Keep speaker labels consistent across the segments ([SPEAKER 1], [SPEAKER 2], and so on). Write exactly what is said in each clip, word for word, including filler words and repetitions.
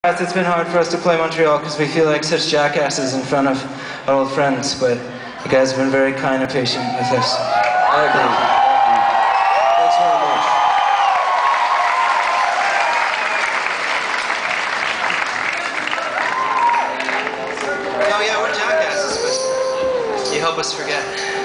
[SPEAKER 1] It's been hard for us to play Montreal because we feel like such jackasses in front of our old friends, but you guys have been very kind and patient with us.
[SPEAKER 2] I agree. Thanks very much.
[SPEAKER 1] Oh yeah, we're jackasses, but you help us forget.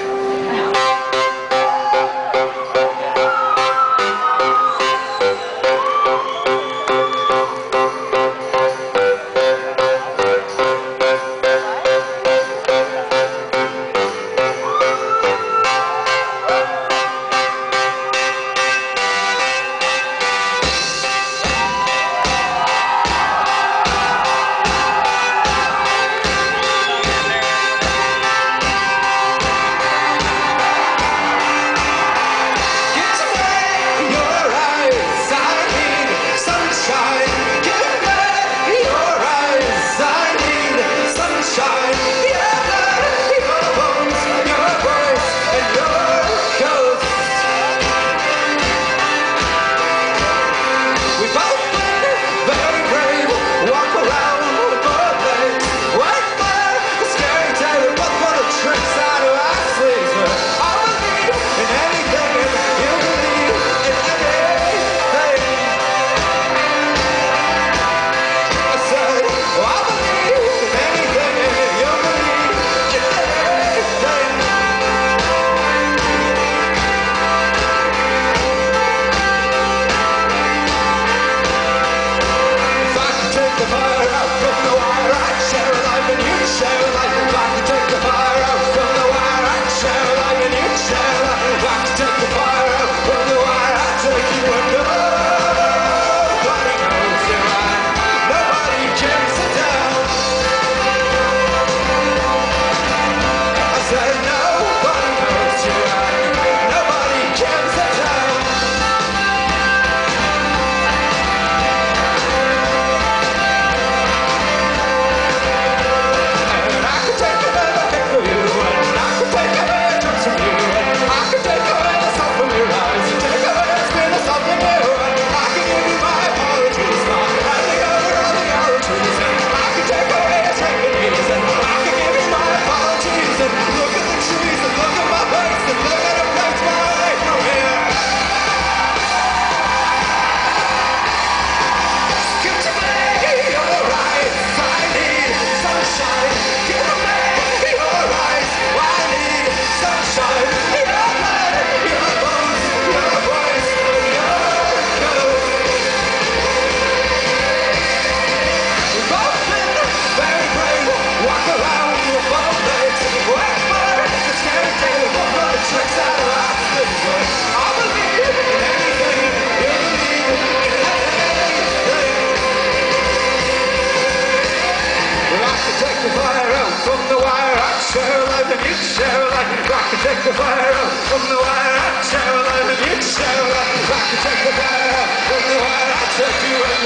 [SPEAKER 3] Take the fire out from the wire, I share a life and you share a life. I can take the fire out from the wire, I take you and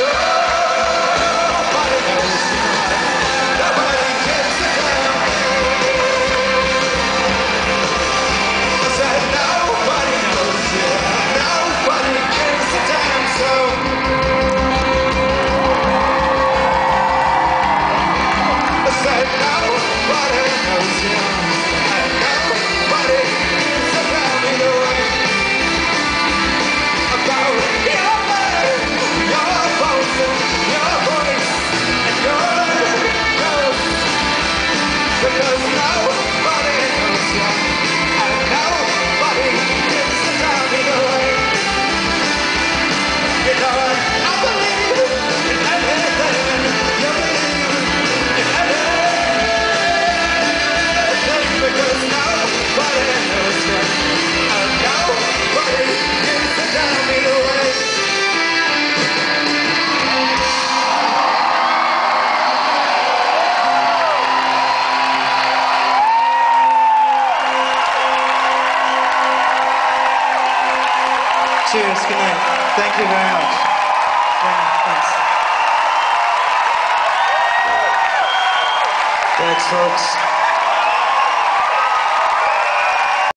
[SPEAKER 3] nobody knows you. Nobody gives a damn. I said nobody knows you. Nobody gives a damn. So I said nobody knows you.
[SPEAKER 1] Cheers, good night. Thank you very much. Yeah, thanks. Thanks, folks.